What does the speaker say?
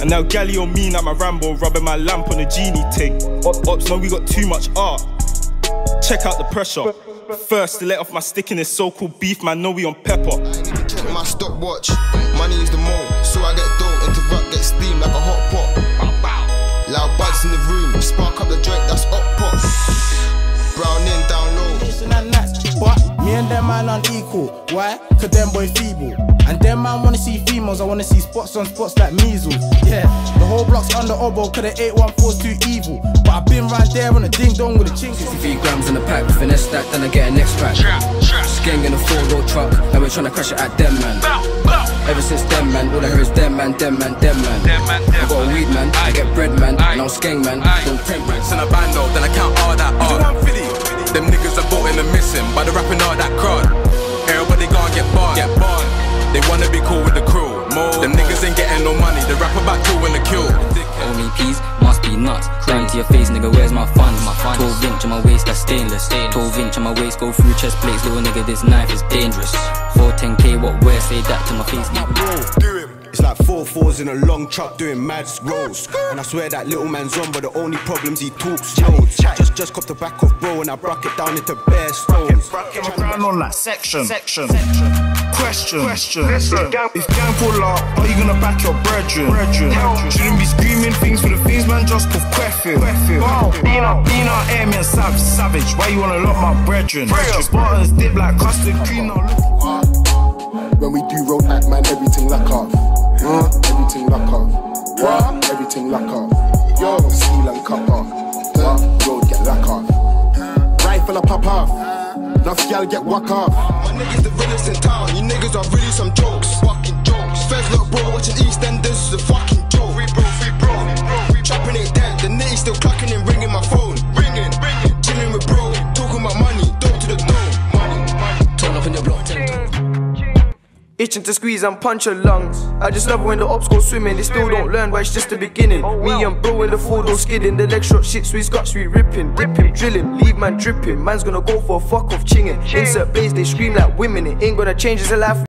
And now Gally on me, now my Rambo, rubbing my lamp on a genie ting. Ops know we got too much art. Check out the pressure. First to let off my stick in this so-called beef, man, know we on pepper. Check my stopwatch, money is the mo. So I get dough, interrupt, get steam like a hot pot. Loud buds in the room, spark up the joint, that's up pot. Brown in, down low. But me and them man unequal. Why? Cause them boy feeble. And them man wanna see females, I wanna see spots on spots like measles. Yeah, the whole block's under oboe, cause the 814's too evil. But I've been right there on a ding dong with a chink. 53 grams in the pack, finesse stack, then I get a next pack. Skeng in a 4-road truck, and we're tryna crash it at them man. Ever since them man, all I hear is them man, them man, them man. I got a weed man, I get bread man, and I'm skeng man, don't tempt man. Send a bando, then I count all that art. Them niggas are bought in the missing, by the rapping all that crowd. Everybody gonna get barred. They wanna be cool with the crew. Them niggas ain't getting no money, they rap about killing the kill. Only peas must be nuts. Down to your face, nigga, where's my funds? 12 inch on my waist, that's stainless. 12 inch on my waist, go through chest plates. Little nigga, this knife is dangerous. 410K, what where? Say that to my face, nigga. Do him. It's like 4-4s in a long truck doing mad rolls. And I swear that little man's on, but the only problem's he talks slow. Just cop the back of bro and I broke it down into bare stones. Bracket my ground on like section. Question. If gang pull up, are you gonna back your brethren? Shouldn't be screaming things for the things, man, just cause queffing. Peanut, air me and savage. Why you wanna lock my brethren? Spartans dip like custard cream, now look. When we do road act, man, everything lock off. Everything lock off. What? Everything lock off. Yo, seal and cut off. What? Road get lock off. Rifle a pop off. Enough gal get whack off. My niggas the realest in town, you niggas are really some jokes. Fucking jokes. Feds look bro, watching EastEnders is a fucking joke. Free bro. Trapping it dead, the nitty still clacking and ringing my phone. Ringing. Chilling with bro, talking about money, dope to the dome. Turn up in your block, Itching to squeeze and punch her lungs. I just love when the ops go swimming. They still don't learn, but it's just the beginning. Me and bro in the 4-door skidding. The leg shot shit, sweet Scott, sweet ripping. Rip him, drilling, leave man dripping. Man's gonna go for a fuck off chinging. Insert bass, they scream like women. It ain't gonna change his life.